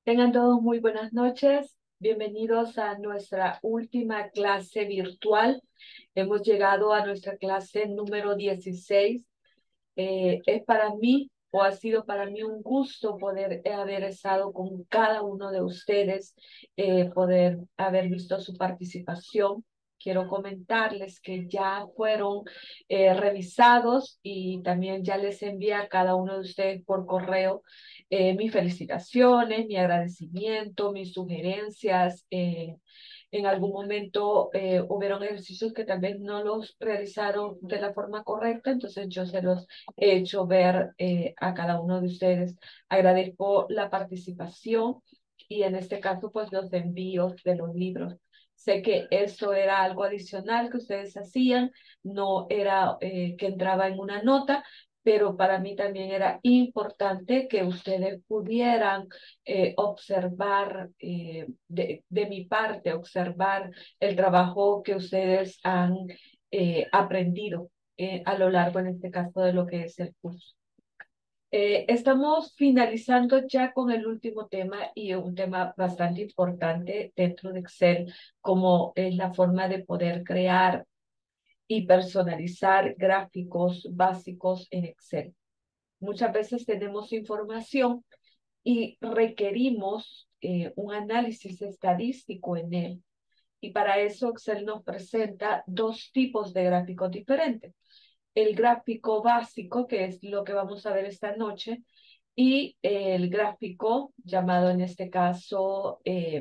Tengan todos muy buenas noches. Bienvenidos a nuestra última clase virtual. Hemos llegado a nuestra clase número 16. Es para mí o ha sido para mí un gusto poder haber estado con cada uno de ustedes, poder haber visto su participación. Quiero comentarles que ya fueron revisados y también ya les envié a cada uno de ustedes por correo mis felicitaciones, mi agradecimiento, mis sugerencias. En algún momento hubieron ejercicios que tal vez no los realizaron de la forma correcta, entonces yo se los he hecho ver a cada uno de ustedes. Agradezco la participación y en este caso pues los envíos de los libros. Sé que eso era algo adicional que ustedes hacían, no era que entraba en una nota, pero para mí también era importante que ustedes pudieran observar de mi parte, observar el trabajo que ustedes han aprendido a lo largo, en este caso, de lo que es el curso. Estamos finalizando ya con el último tema y un tema bastante importante dentro de Excel, como es la forma de poder crear y personalizar gráficos básicos en Excel. Muchas veces tenemos información y requerimos un análisis estadístico en él. Y para eso Excel nos presenta dos tipos de gráficos diferentes. El gráfico básico, que es lo que vamos a ver esta noche, y el gráfico llamado en este caso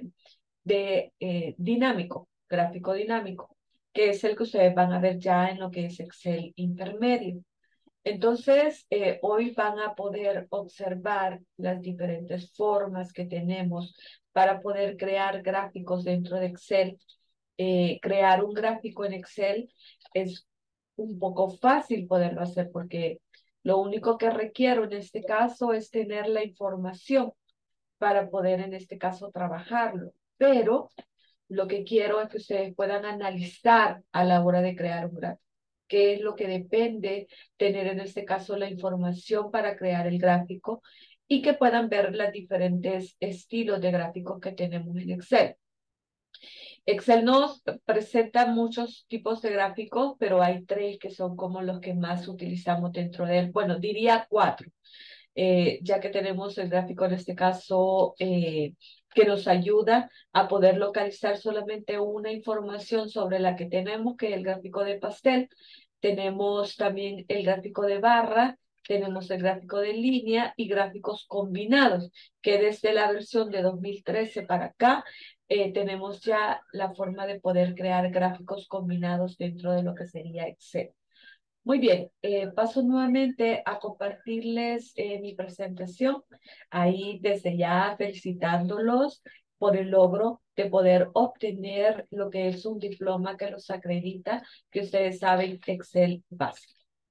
dinámico, gráfico dinámico, que es el que ustedes van a ver ya en lo que es Excel intermedio. Entonces, hoy van a poder observar las diferentes formas que tenemos para poder crear gráficos dentro de Excel. Crear un gráfico en Excel es un poco fácil poderlo hacer porque lo único que requiero en este caso es tener la información para poder en este caso trabajarlo. Pero lo que quiero es que ustedes puedan analizar a la hora de crear un gráfico. ¿Qué es lo que depende tener en este caso la información para crear el gráfico? Y que puedan ver los diferentes estilos de gráficos que tenemos en Excel. Excel nos presenta muchos tipos de gráficos, pero hay tres que son como los que más utilizamos dentro de él. Bueno, diría cuatro, ya que tenemos el gráfico en este caso que nos ayuda a poder localizar solamente una información sobre la que tenemos, que es el gráfico de pastel. Tenemos también el gráfico de barra, tenemos el gráfico de línea y gráficos combinados, que desde la versión de 2013 para acá tenemos ya la forma de poder crear gráficos combinados dentro de lo que sería Excel. Muy bien, paso nuevamente a compartirles mi presentación. Ahí desde ya felicitándolos por el logro de poder obtener lo que es un diploma que los acredita, que ustedes saben Excel básico.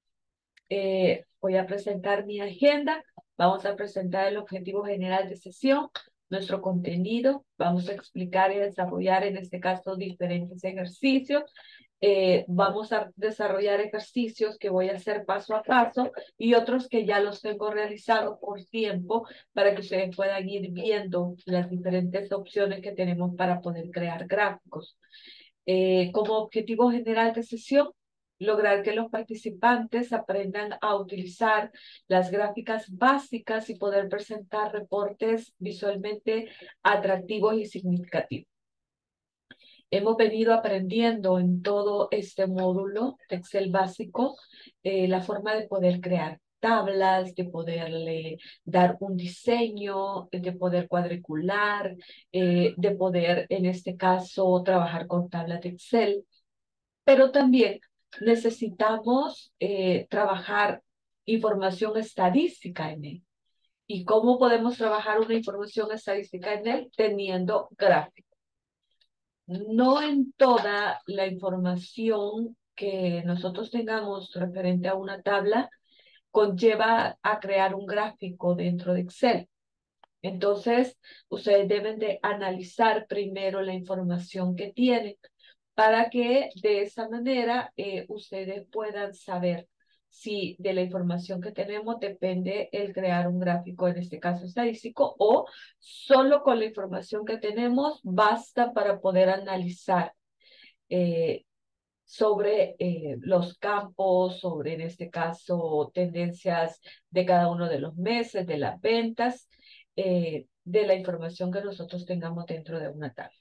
Voy a presentar mi agenda. Vamos a presentar el objetivo general de sesión, nuestro contenido. Vamos a explicar y desarrollar en este caso diferentes ejercicios. Vamos a desarrollar ejercicios que voy a hacer paso a paso y otros que ya los tengo realizados por tiempo para que ustedes puedan ir viendo las diferentes opciones que tenemos para poder crear gráficos. Como objetivo general de sesión, lograr que los participantes aprendan a utilizar las gráficas básicas y poder presentar reportes visualmente atractivos y significativos. Hemos venido aprendiendo en todo este módulo de Excel básico la forma de poder crear tablas, de poderle dar un diseño, de poder cuadricular, de poder, en este caso, trabajar con tablas de Excel. Pero también necesitamos trabajar información estadística en él. ¿Y cómo podemos trabajar una información estadística en él? Teniendo gráficos. No en toda la información que nosotros tengamos referente a una tabla conlleva a crear un gráfico dentro de Excel. Entonces, ustedes deben de analizar primero la información que tienen para que de esa manera ustedes puedan saber si de la información que tenemos depende el crear un gráfico, en este caso estadístico, o solo con la información que tenemos basta para poder analizar eh, sobre los campos, sobre en este caso tendencias de cada uno de los meses, de las ventas, de la información que nosotros tengamos dentro de una tabla.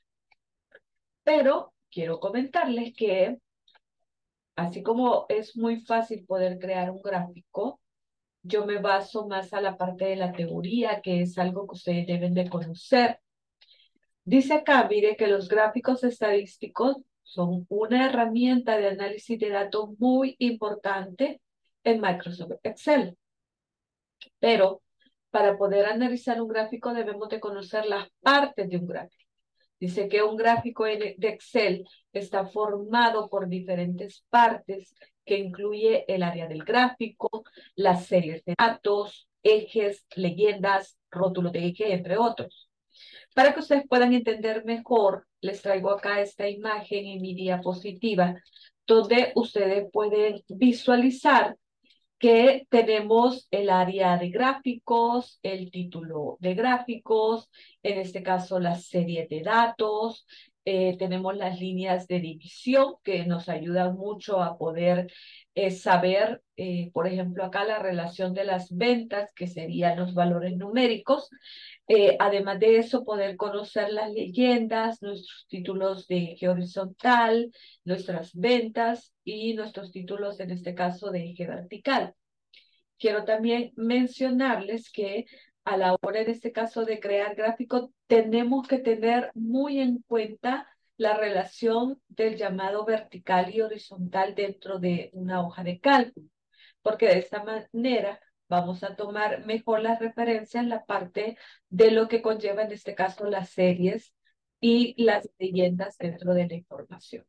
Pero quiero comentarles que así como es muy fácil poder crear un gráfico, yo me baso más a la parte de la teoría, que es algo que ustedes deben de conocer. Dice acá, mire, que los gráficos estadísticos son una herramienta de análisis de datos muy importante en Microsoft Excel. Pero para poder analizar un gráfico debemos de conocer las partes de un gráfico. Dice que un gráfico de Excel está formado por diferentes partes que incluye el área del gráfico, las series de datos, ejes, leyendas, rótulos de eje, entre otros. Para que ustedes puedan entender mejor, les traigo acá esta imagen en mi diapositiva, donde ustedes pueden visualizar que tenemos el área de gráficos, el título de gráficos, en este caso la serie de datos, tenemos las líneas de división que nos ayudan mucho a poder saber, por ejemplo, acá la relación de las ventas, que serían los valores numéricos. Además de eso, poder conocer las leyendas, nuestros títulos de eje horizontal, nuestras ventas y nuestros títulos, en este caso, de eje vertical. Quiero también mencionarles que a la hora, en este caso, de crear gráficos, tenemos que tener muy en cuenta la relación del llamado vertical y horizontal dentro de una hoja de cálculo, porque de esta manera vamos a tomar mejor las referencias, la parte de lo que conlleva, en este caso, las series y las leyendas dentro de la información.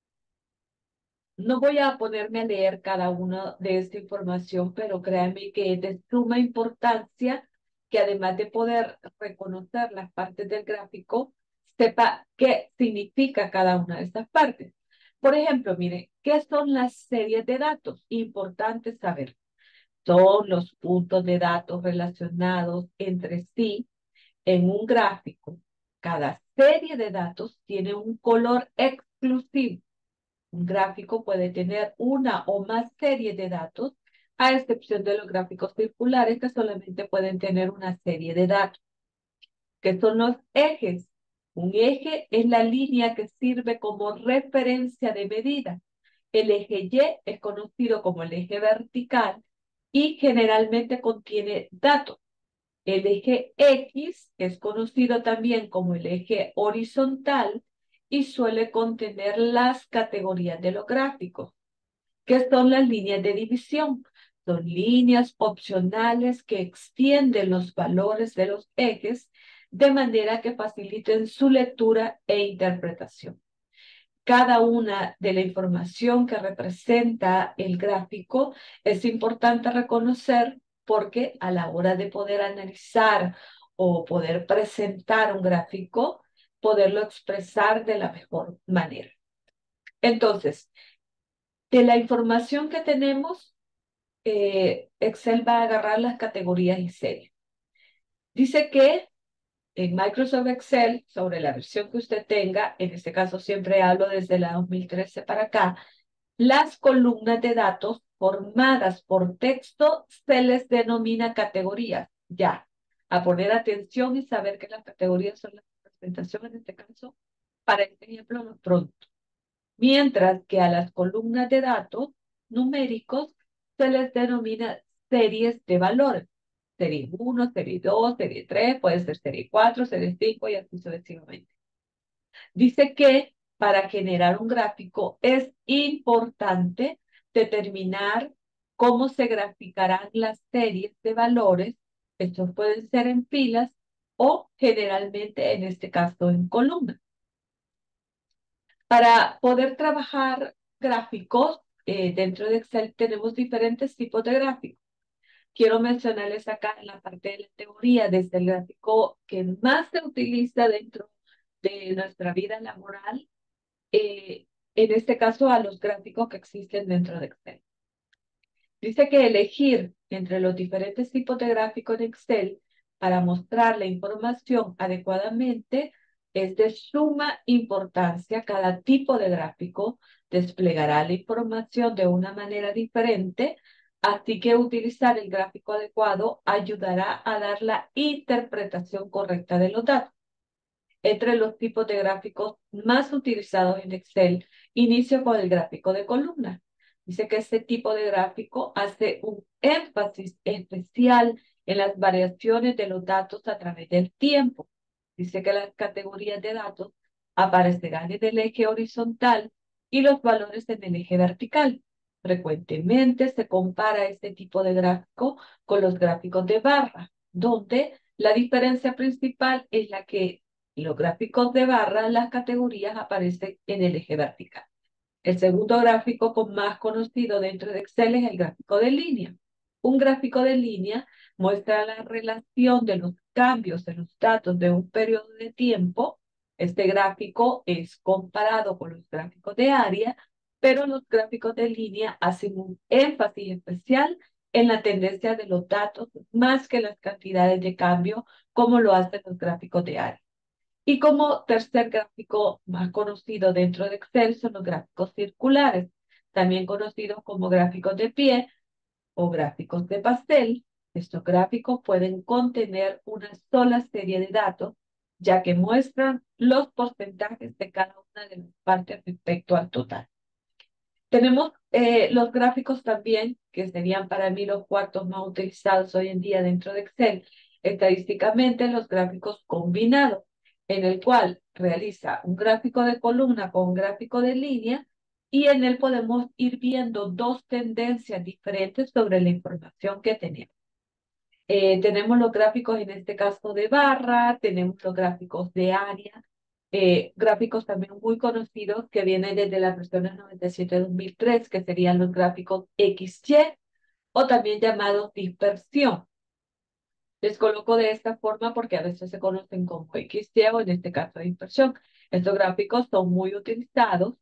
No voy a ponerme a leer cada una de esta información, pero créanme que es de suma importancia que, además de poder reconocer las partes del gráfico, sepa qué significa cada una de estas partes. Por ejemplo, mire, ¿qué son las series de datos? Importante saber. Son los puntos de datos relacionados entre sí en un gráfico. Cada serie de datos tiene un color exclusivo. Un gráfico puede tener una o más series de datos, a excepción de los gráficos circulares que solamente pueden tener una serie de datos. ¿Qué son los ejes? Un eje es la línea que sirve como referencia de medida. El eje Y es conocido como el eje vertical y generalmente contiene datos. El eje X es conocido también como el eje horizontal y suele contener las categorías de los gráficos. ¿Qué son las líneas de división? Son líneas opcionales que extienden los valores de los ejes de manera que faciliten su lectura e interpretación. Cada una de la información que representa el gráfico es importante reconocer, porque a la hora de poder analizar o poder presentar un gráfico, poderlo expresar de la mejor manera. Entonces, de la información que tenemos, Excel va a agarrar las categorías y series. Dice que en Microsoft Excel, sobre la versión que usted tenga, en este caso siempre hablo desde la 2013 para acá, las columnas de datos formadas por texto se les denomina categorías. Ya, a poner atención y saber que las categorías son la representación, en este caso, para este ejemplo, pronto. Mientras que a las columnas de datos numéricos se les denomina series de valores. Serie 1, serie 2, serie 3, puede ser serie 4, serie 5 y así sucesivamente. Dice que para generar un gráfico es importante determinar cómo se graficarán las series de valores. Estos pueden ser en filas o generalmente, en este caso, en columnas. Para poder trabajar gráficos dentro de Excel tenemos diferentes tipos de gráficos. Quiero mencionarles acá en la parte de la teoría, desde el gráfico que más se utiliza dentro de nuestra vida laboral, en este caso a los gráficos que existen dentro de Excel. Dice que elegir entre los diferentes tipos de gráfico en Excel para mostrar la información adecuadamente es de suma importancia. Cada tipo de gráfico desplegará la información de una manera diferente, así que utilizar el gráfico adecuado ayudará a dar la interpretación correcta de los datos. Entre los tipos de gráficos más utilizados en Excel, inicio con el gráfico de columna. Dice que este tipo de gráfico hace un énfasis especial en las variaciones de los datos a través del tiempo. Dice que las categorías de datos aparecerán en el eje horizontal y los valores en el eje vertical. Frecuentemente se compara este tipo de gráfico con los gráficos de barra, donde la diferencia principal es la que en los gráficos de barra las categorías aparecen en el eje vertical. El segundo gráfico más conocido dentro de Excel es el gráfico de línea. Un gráfico de línea muestra la relación de los cambios en los datos de un periodo de tiempo. Este gráfico es comparado con los gráficos de área, pero los gráficos de línea hacen un énfasis especial en la tendencia de los datos más que las cantidades de cambio, como lo hacen los gráficos de área. Y como tercer gráfico más conocido dentro de Excel son los gráficos circulares, también conocidos como gráficos de pie o gráficos de pastel. Estos gráficos pueden contener una sola serie de datos, ya que muestran los porcentajes de cada una de las partes respecto al total. Tenemos los gráficos también, que serían para mí los cuartos más utilizados hoy en día dentro de Excel. Estadísticamente, los gráficos combinados, en el cual realiza un gráfico de columna con un gráfico de línea, y en él podemos ir viendo dos tendencias diferentes sobre la información que tenemos. Tenemos los gráficos, en este caso, de barra, tenemos los gráficos de área, gráficos también muy conocidos que vienen desde las versiones 97-2003, que serían los gráficos XY o también llamados dispersión. Les coloco de esta forma porque a veces se conocen como XY o en este caso dispersión. Estos gráficos son muy utilizados,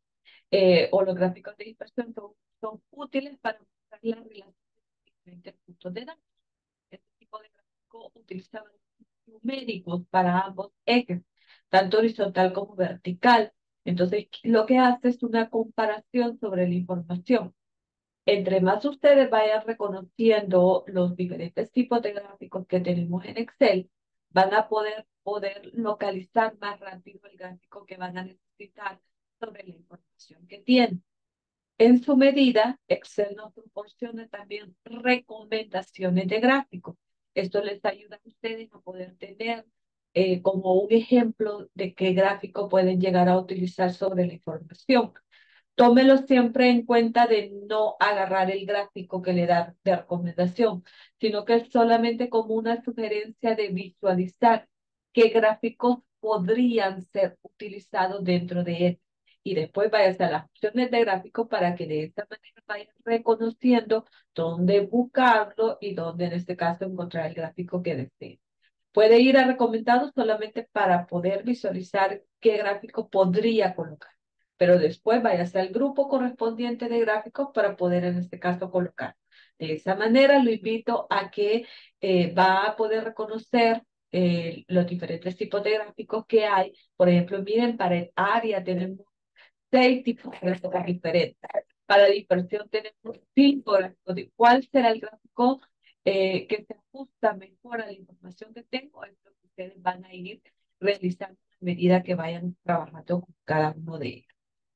o los gráficos de dispersión son útiles para mostrar la relación de diferentes puntos de datos. Este tipo de gráfico utiliza numéricos para ambos ejes, tanto horizontal como vertical. Entonces, lo que hace es una comparación sobre la información. Entre más ustedes vayan reconociendo los diferentes tipos de gráficos que tenemos en Excel, van a poder localizar más rápido el gráfico que van a necesitar sobre la información que tienen. En su medida, Excel nos proporciona también recomendaciones de gráficos. Esto les ayuda a ustedes a poder tener como un ejemplo de qué gráfico pueden llegar a utilizar sobre la información. Tómelo siempre en cuenta de no agarrar el gráfico que le da de recomendación, sino que es solamente como una sugerencia de visualizar qué gráficos podrían ser utilizados dentro de él. Y después vayas a las opciones de gráfico para que de esta manera vayan reconociendo dónde buscarlo y dónde en este caso encontrar el gráfico que desee. Puede ir a recomendados solamente para poder visualizar qué gráfico podría colocar, pero después váyase al grupo correspondiente de gráficos para poder en este caso colocar. De esa manera lo invito a que va a poder reconocer los diferentes tipos de gráficos que hay. Por ejemplo, miren, para el área tenemos 6 tipos de gráficos diferentes. Para dispersión tenemos 5 gráficos. ¿Cuál será el gráfico que se ajusta mejor a la información que tengo? Es lo que ustedes van a ir realizando a medida que vayan trabajando con cada uno de ellos.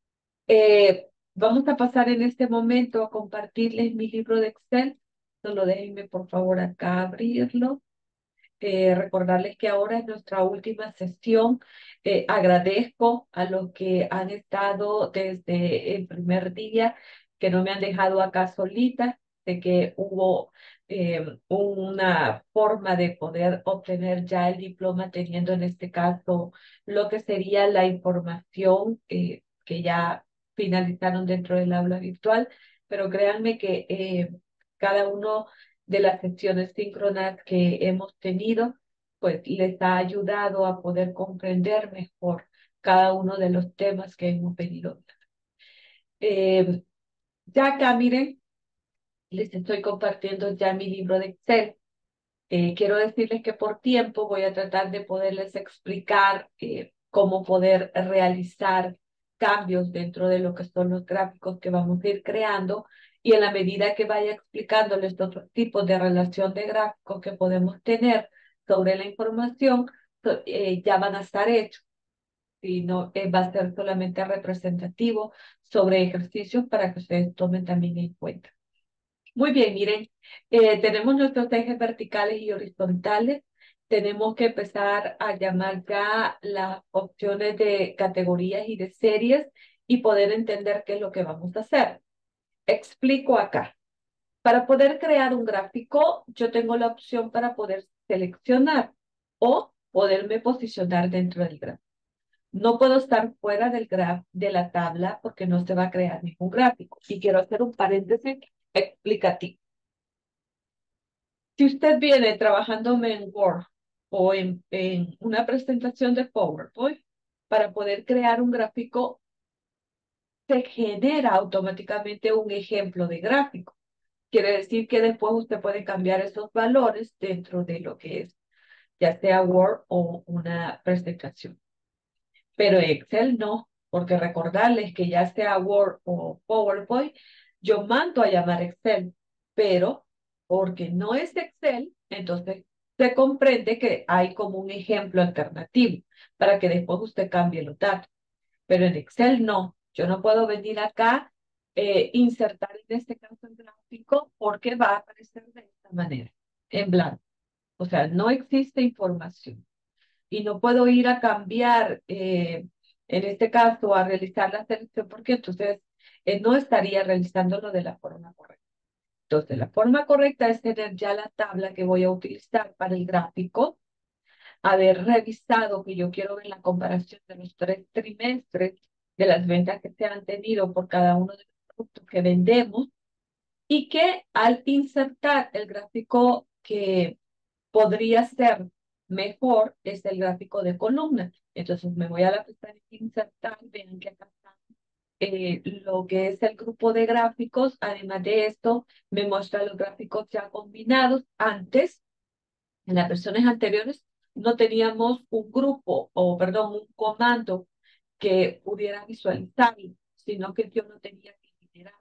Vamos a pasar en este momento a compartirles mi libro de Excel. Solo déjenme por favor acá abrirlo. Recordarles que ahora es nuestra última sesión. Agradezco a los que han estado desde el primer día, que no me han dejado acá solita, de que hubo una forma de poder obtener ya el diploma, teniendo en este caso lo que sería la información que ya finalizaron dentro del aula virtual, pero créanme que cada uno de las sesiones síncronas que hemos tenido, pues les ha ayudado a poder comprender mejor cada uno de los temas que hemos venido. Ya acá, miren, les estoy compartiendo ya mi libro de Excel. Quiero decirles que por tiempo voy a tratar de poderles explicar cómo poder realizar cambios dentro de lo que son los gráficos que vamos a ir creando y en la medida que vaya explicándoles otros tipos de relación de gráficos que podemos tener sobre la información, ya van a estar hechos. Y no va a ser solamente representativo sobre ejercicios para que ustedes tomen también en cuenta. Muy bien, miren, tenemos nuestros ejes verticales y horizontales. Tenemos que empezar a llamar ya las opciones de categorías y de series y poder entender qué es lo que vamos a hacer. Explico acá. Para poder crear un gráfico, yo tengo la opción para poder seleccionar o poderme posicionar dentro del gráfico. No puedo estar fuera del graf de la tabla porque no se va a crear ningún gráfico. Y quiero hacer un paréntesis explicativo. Si usted viene trabajándome en Word o en una presentación de PowerPoint, para poder crear un gráfico, se genera automáticamente un ejemplo de gráfico. Quiere decir que después usted puede cambiar esos valores dentro de lo que es, ya sea Word o una presentación. Pero Excel no, porque recordarles que ya sea Word o PowerPoint, yo mando a llamar Excel, pero porque no es Excel, entonces se comprende que hay como un ejemplo alternativo para que después usted cambie los datos. Pero en Excel no, yo no puedo venir acá, insertar en este caso el gráfico porque va a aparecer de esta manera, en blanco. O sea, no existe información y no puedo ir a cambiar, en este caso, a realizar la selección porque entonces no estaría realizándolo de la forma correcta. Entonces, la forma correcta es tener ya la tabla que voy a utilizar para el gráfico, haber revisado que yo quiero ver la comparación de los 3 trimestres de las ventas que se han tenido por cada uno de los productos que vendemos y que al insertar el gráfico que podría ser mejor es el gráfico de columnas. Entonces me voy a la pestaña de insertar, ven que acá está lo que es el grupo de gráficos. Además de esto, me muestra los gráficos ya combinados. Antes, en las versiones anteriores, no teníamos un grupo, o perdón, un comando que pudiera visualizarlo, sino que yo no tenía que generar,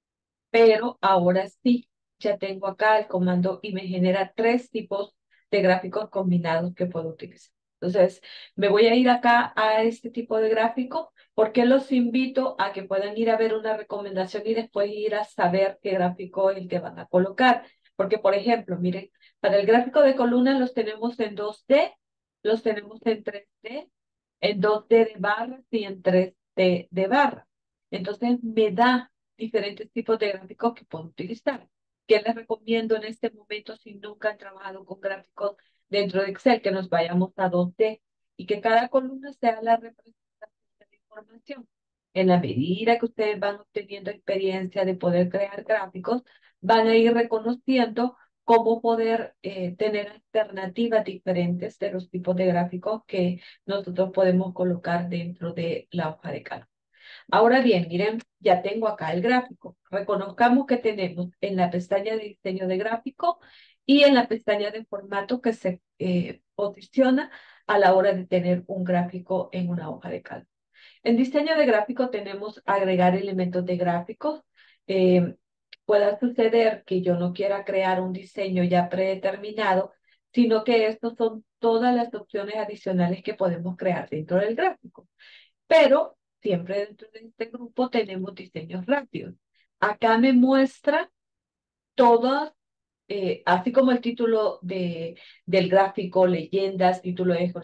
pero ahora sí, ya tengo acá el comando y me genera 3 tipos de gráficos combinados que puedo utilizar. Entonces, me voy a ir acá a este tipo de gráfico porque los invito a que puedan ir a ver una recomendación y después ir a saber qué gráfico es el que van a colocar. Porque, por ejemplo, miren, para el gráfico de columnas los tenemos en 2D, los tenemos en 3D, en 2D de barras y en 3D de barra. Entonces, me da diferentes tipos de gráficos que puedo utilizar. ¿Qué les recomiendo en este momento si nunca han trabajado con gráficos dentro de Excel? Que nos vayamos a 2D y que cada columna sea la representación de la información. En la medida que ustedes van obteniendo experiencia de poder crear gráficos, van a ir reconociendo cómo poder tener alternativas diferentes de los tipos de gráficos que nosotros podemos colocar dentro de la hoja de cálculo. Ahora bien, miren, ya tengo acá el gráfico. Reconozcamos que tenemos en la pestaña de diseño de gráfico y en la pestaña de formato que se posiciona a la hora de tener un gráfico en una hoja de cálculo. En diseño de gráfico tenemos agregar elementos de gráficos. Eh, Pueda suceder que yo no quiera crear un diseño ya predeterminado, sino que estos son todas las opciones adicionales que podemos crear dentro del gráfico. Pero siempre dentro de este grupo tenemos diseños rápidos. Acá me muestra todas, así como el título del gráfico, leyendas, título eje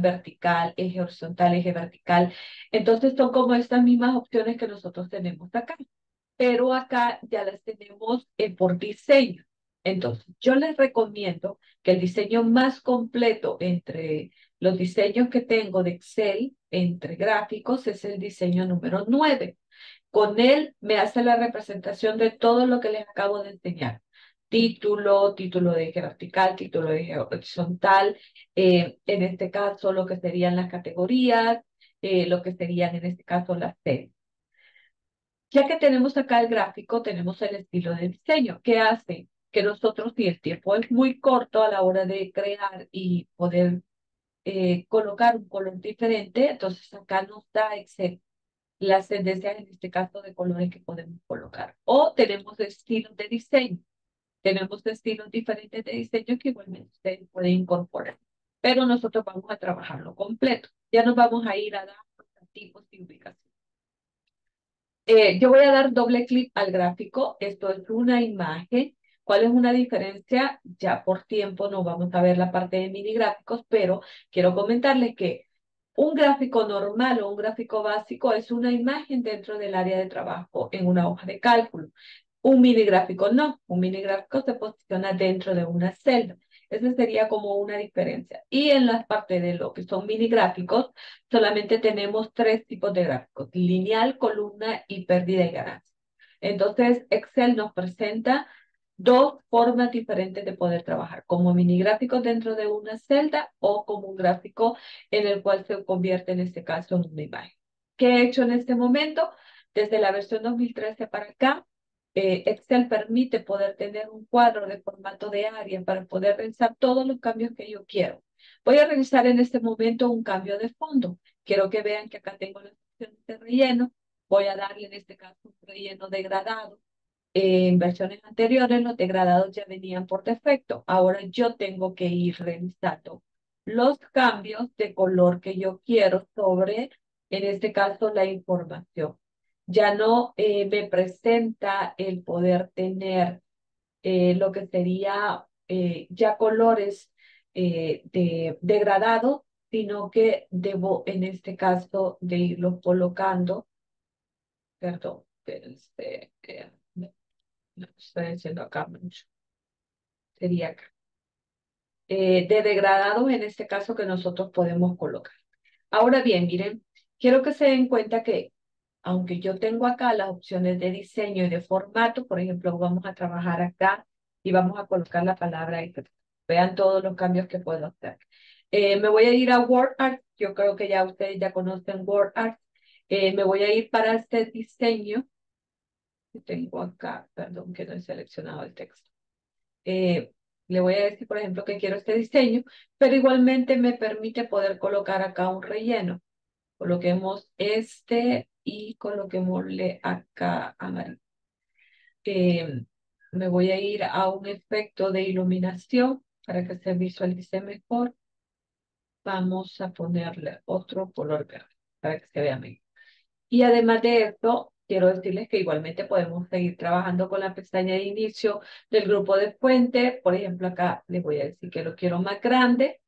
horizontal, eje vertical. Entonces son como estas mismas opciones que nosotros tenemos acá, pero acá ya las tenemos por diseño. Entonces, yo les recomiendo que el diseño más completo entre los diseños que tengo de Excel, entre gráficos, es el diseño número 9. Con él me hace la representación de todo lo que les acabo de enseñar. Título, título de eje vertical, título de eje horizontal, en este caso lo que serían las categorías, lo que serían en este caso las series. Ya que tenemos acá el gráfico, tenemos el estilo de diseño, que hace que nosotros, si el tiempo es muy corto a la hora de crear y poder colocar un color diferente, entonces acá nos da Excel las tendencias, en este caso, de colores que podemos colocar. O tenemos estilos de diseño. Tenemos estilos diferentes de diseño que igualmente ustedes pueden incorporar. Pero nosotros vamos a trabajarlo completo. Ya nos vamos a ir a dar tipos de ubicación. Yo voy a dar doble clic al gráfico. Esto es una imagen. ¿Cuál es una diferencia? Ya por tiempo no vamos a ver la parte de mini gráficos, pero quiero comentarles que un gráfico normal o un gráfico básico es una imagen dentro del área de trabajo en una hoja de cálculo. Un mini gráfico no. Un mini gráfico se posiciona dentro de una celda. Esa sería como una diferencia. Y en la parte de lo que son mini gráficos, solamente tenemos tres tipos de gráficos: lineal, columna y pérdida y ganancia. Entonces, Excel nos presenta dos formas diferentes de poder trabajar, como mini gráficos dentro de una celda o como un gráfico en el cual se convierte en este caso en una imagen. ¿Qué he hecho en este momento? Desde la versión 2013 para acá, Excel permite poder tener un cuadro de formato de área para poder realizar todos los cambios que yo quiero. Voy a realizar en este momento un cambio de fondo. Quiero que vean que acá tengo las opciones de relleno. Voy a darle en este caso un relleno degradado. En versiones anteriores los degradados ya venían por defecto. Ahora yo tengo que ir revisando los cambios de color que yo quiero sobre, en este caso, la información. Ya no me presenta el poder tener lo que sería ya colores de degradado, sino que debo, en este caso, de irlos colocando. Perdón, espérense, no estoy haciendo acá mucho. Sería acá. De degradados, en este caso, que nosotros podemos colocar. Ahora bien, miren, quiero que se den cuenta que aunque yo tengo acá las opciones de diseño y de formato, por ejemplo, vamos a trabajar acá y vamos a colocar la palabra Excel. Vean todos los cambios que puedo hacer. Me voy a ir a WordArt. Yo creo que ya ustedes ya conocen WordArt. Me voy a ir para este diseño que tengo acá. Perdón, que no he seleccionado el texto. Eh, Le voy a decir, por ejemplo, que quiero este diseño, pero igualmente me permite poder colocar acá un relleno. Coloquemos este y coloquémosle acá amarillo. Eh, Me voy a ir a un efecto de iluminación para que se visualice mejor. Vamos a ponerle otro color verde para que se vea mejor. Y además de esto, quiero decirles que igualmente podemos seguir trabajando con la pestaña de inicio del grupo de fuente. Por ejemplo, acá les voy a decir que lo quiero más grande.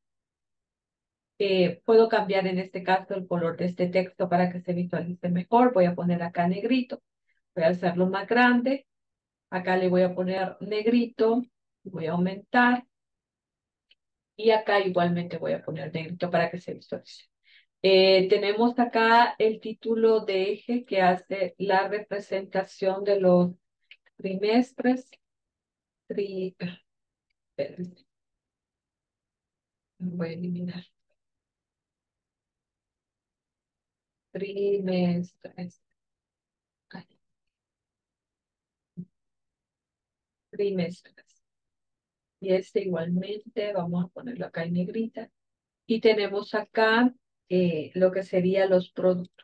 Puedo cambiar en este caso el color de este texto para que se visualice mejor. Voy a poner acá negrito. Voy a hacerlo más grande. Acá le voy a poner negrito. Voy a aumentar. Y acá igualmente voy a poner negrito para que se visualice. Tenemos acá el título de eje que hace la representación de los trimestres. Tri, espérenme, voy a eliminar. Trimestres. Ay, trimestres. Y este igualmente, vamos a ponerlo acá en negrita. Y tenemos acá lo que serían los productos.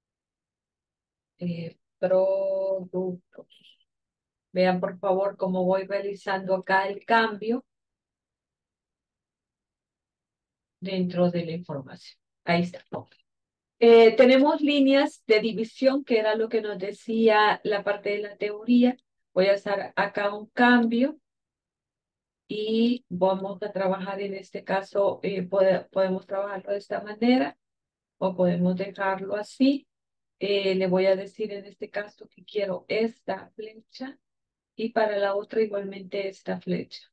Productos. Vean por favor cómo voy realizando acá el cambio dentro de la información. Ahí está. Tenemos líneas de división, que era lo que nos decía la parte de la teoría. Voy a hacer acá un cambio y vamos a trabajar en este caso, podemos trabajarlo de esta manera o podemos dejarlo así. Le voy a decir en este caso que quiero esta flecha y para la otra igualmente esta flecha.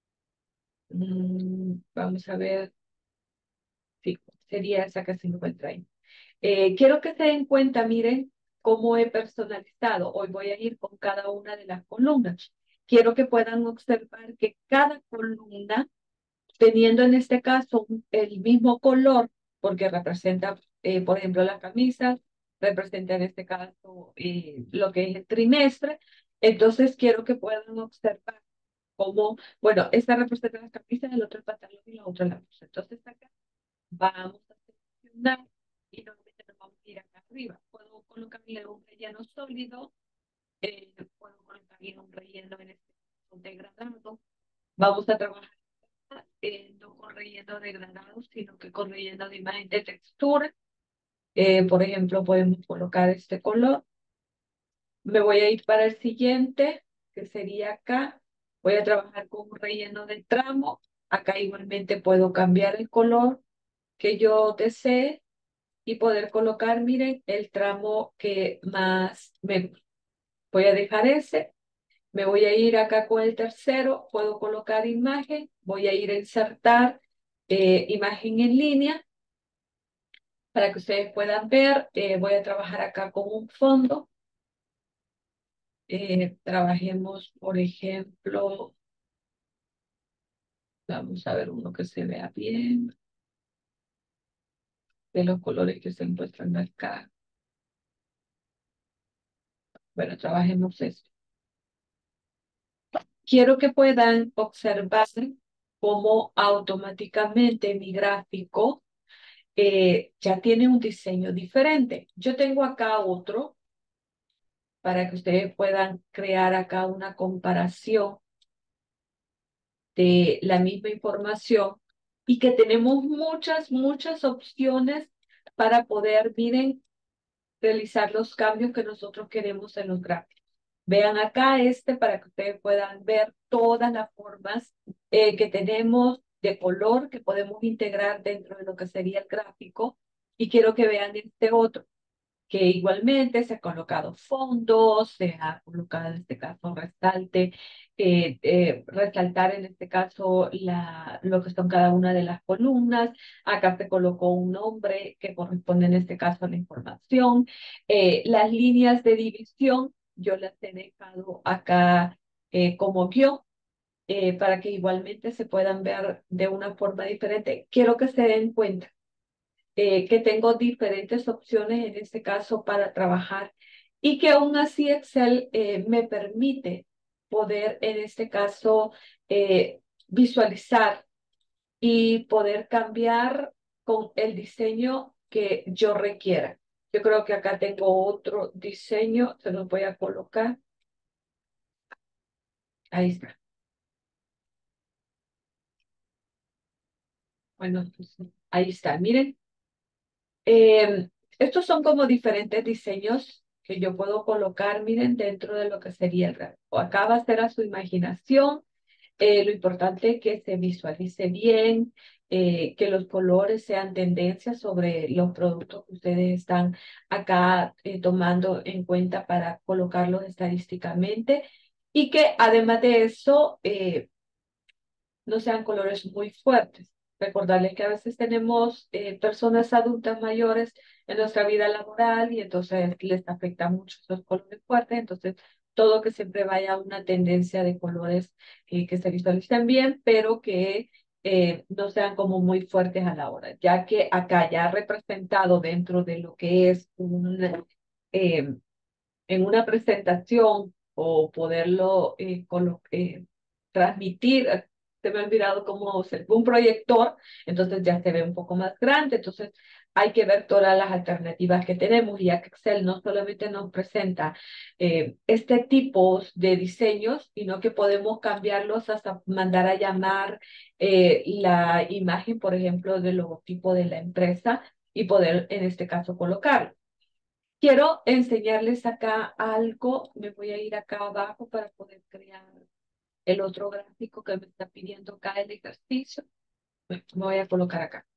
Vamos a ver, sí, sería esa que se encuentra ahí. Quiero que se den cuenta, miren cómo he personalizado. Hoy voy a ir con cada una de las columnas. Quiero que puedan observar que cada columna, teniendo en este caso el mismo color, porque representa, por ejemplo, las camisas, representa en este caso lo que es el trimestre. Entonces quiero que puedan observar cómo, bueno, esta representa las camisas, el otro el pantalón y la otra la blusa. Entonces acá vamos a seleccionar y normalmente nos vamos a ir acá arriba. Puedo colocarle un relleno sólido, puedo colocarle un relleno en este caso degradado. Vamos a trabajar no con relleno degradado, sino que con relleno de imagen de textura. Por ejemplo, podemos colocar este color. Me voy a ir para el siguiente, que sería acá. Voy a trabajar con un relleno de tramo. Acá igualmente puedo cambiar el color que yo desee y poder colocar, miren, el tramo que más me gusta. Voy a dejar ese. Me voy a ir acá con el tercero. Puedo colocar imagen. Voy a ir a insertar imagen en línea para que ustedes puedan ver. Voy a trabajar acá con un fondo. Trabajemos, por ejemplo, vamos a ver uno que se vea bien, de los colores que se encuentran acá. Bueno, trabajemos esto. Quiero que puedan observar cómo automáticamente mi gráfico ya tiene un diseño diferente. Yo tengo acá otro para que ustedes puedan crear acá una comparación de la misma información y que tenemos muchas opciones para poder, miren, realizar los cambios que nosotros queremos en los gráficos. Vean acá este para que ustedes puedan ver todas las formas que tenemos de color que podemos integrar dentro de lo que sería el gráfico. Y quiero que vean este otro que igualmente se ha colocado fondos, se ha colocado en este caso resalte, resaltar en este caso lo que son cada una de las columnas. Acá se colocó un nombre que corresponde en este caso a la información. Las líneas de división, yo las he dejado acá como guión. Para que igualmente se puedan ver de una forma diferente. Quiero que se den cuenta que tengo diferentes opciones en este caso para trabajar y que aún así Excel me permite poder en este caso visualizar y poder cambiar con el diseño que yo requiera. Yo creo que acá tengo otro diseño, se los voy a colocar. Ahí está. Bueno, pues, ahí está. Miren, Eh, estos son como diferentes diseños que yo puedo colocar, miren, dentro de lo que sería el gráfico. Acá va a ser a su imaginación. Lo importante es que se visualice bien, que los colores sean tendencias sobre los productos que ustedes están acá tomando en cuenta para colocarlos estadísticamente y que además de eso, no sean colores muy fuertes. Recordarles que a veces tenemos personas adultas mayores en nuestra vida laboral y entonces les afecta mucho esos colores fuertes. Entonces, todo que siempre vaya a una tendencia de colores que se visualicen bien, pero que no sean como muy fuertes a la hora, ya que acá ya representado dentro de lo que es eh, en una presentación o poderlo transmitir, se me ha olvidado cómo ser un proyector, entonces ya se ve un poco más grande, entonces hay que ver todas las alternativas que tenemos, ya que Excel no solamente nos presenta este tipo de diseños, sino que podemos cambiarlos hasta mandar a llamar la imagen, por ejemplo, del logotipo de la empresa y poder, en este caso, colocarlo. Quiero enseñarles acá algo. Me voy a ir acá abajo para poder crear el otro gráfico que me está pidiendo acá el ejercicio. Me voy a colocar acá.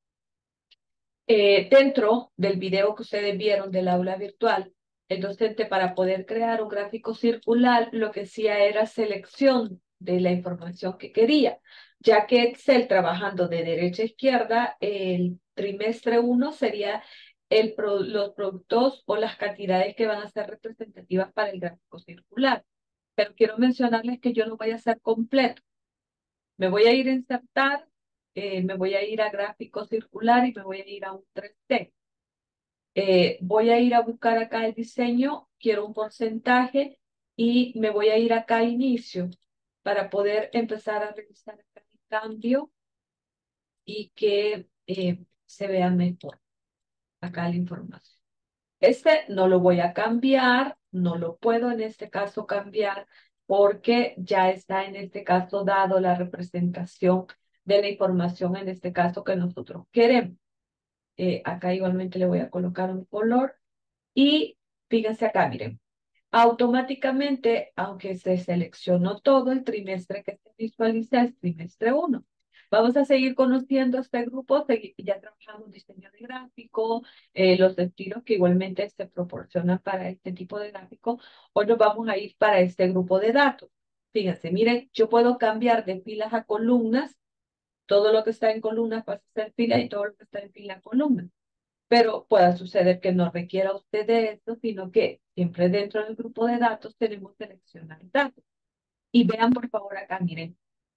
Dentro del video que ustedes vieron del aula virtual, el docente para poder crear un gráfico circular lo que hacía era selección de la información que quería, ya que Excel trabajando de derecha a izquierda, el trimestre 1 sería los productos o las cantidades que van a ser representativas para el gráfico circular. Pero quiero mencionarles que yo lo voy a hacer completo. Me voy a ir a insertar, me voy a ir a gráfico circular y me voy a ir a un 3D. Voy a ir a buscar acá el diseño, quiero un porcentaje y me voy a ir acá a inicio para poder empezar a revisar acá el cambio y que se vea mejor acá la información. Este no lo voy a cambiar, no lo puedo en este caso cambiar porque ya está en este caso dado la representación de la información en este caso que nosotros queremos. Acá igualmente le voy a colocar un color y fíjense acá, miren, automáticamente, aunque se seleccionó todo, el trimestre que se visualiza es trimestre uno. Vamos a seguir conociendo este grupo, ya trabajamos diseño de gráfico, los estilos que igualmente se proporcionan para este tipo de gráfico. Hoy nos vamos a ir para este grupo de datos. Fíjense, miren, yo puedo cambiar de filas a columnas, todo lo que está en columnas pasa a ser fila y todo lo que está en fila a columnas, pero pueda suceder que no requiera usted de esto, sino que siempre dentro del grupo de datos tenemos seleccionar datos. Y vean por favor acá, miren,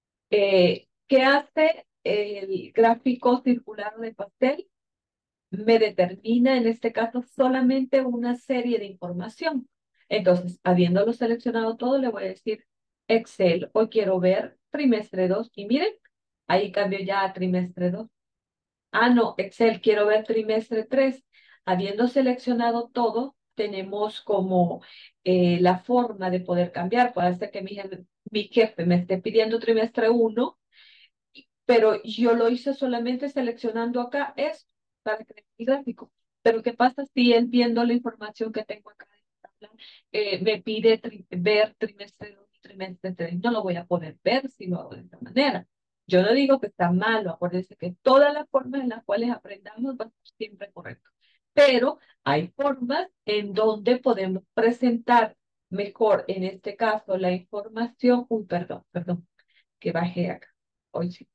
¿qué hace el gráfico circular de pastel? Me determina en este caso solamente una serie de información. Entonces, habiéndolo seleccionado todo, le voy a decir Excel, hoy quiero ver trimestre 2 y miren, ahí cambio ya a trimestre 2. Ah, no, Excel, quiero ver trimestre 3. Habiendo seleccionado todo, tenemos como la forma de poder cambiar. Puede ser que mi jefe me esté pidiendo trimestre uno, pero yo lo hice solamente seleccionando acá esto para crear mi gráfico. Pero ¿qué pasa si él viendo la información que tengo acá en esta tabla, me pide ver trimestre 2 y trimestre 3? No lo voy a poder ver si lo hago de esta manera. Yo no digo que está malo, acuérdense que todas las formas en las cuales aprendamos van a ser siempre correctas. Pero hay formas en donde podemos presentar mejor, en este caso, la información. Uy, perdón, que bajé acá. Hoy sí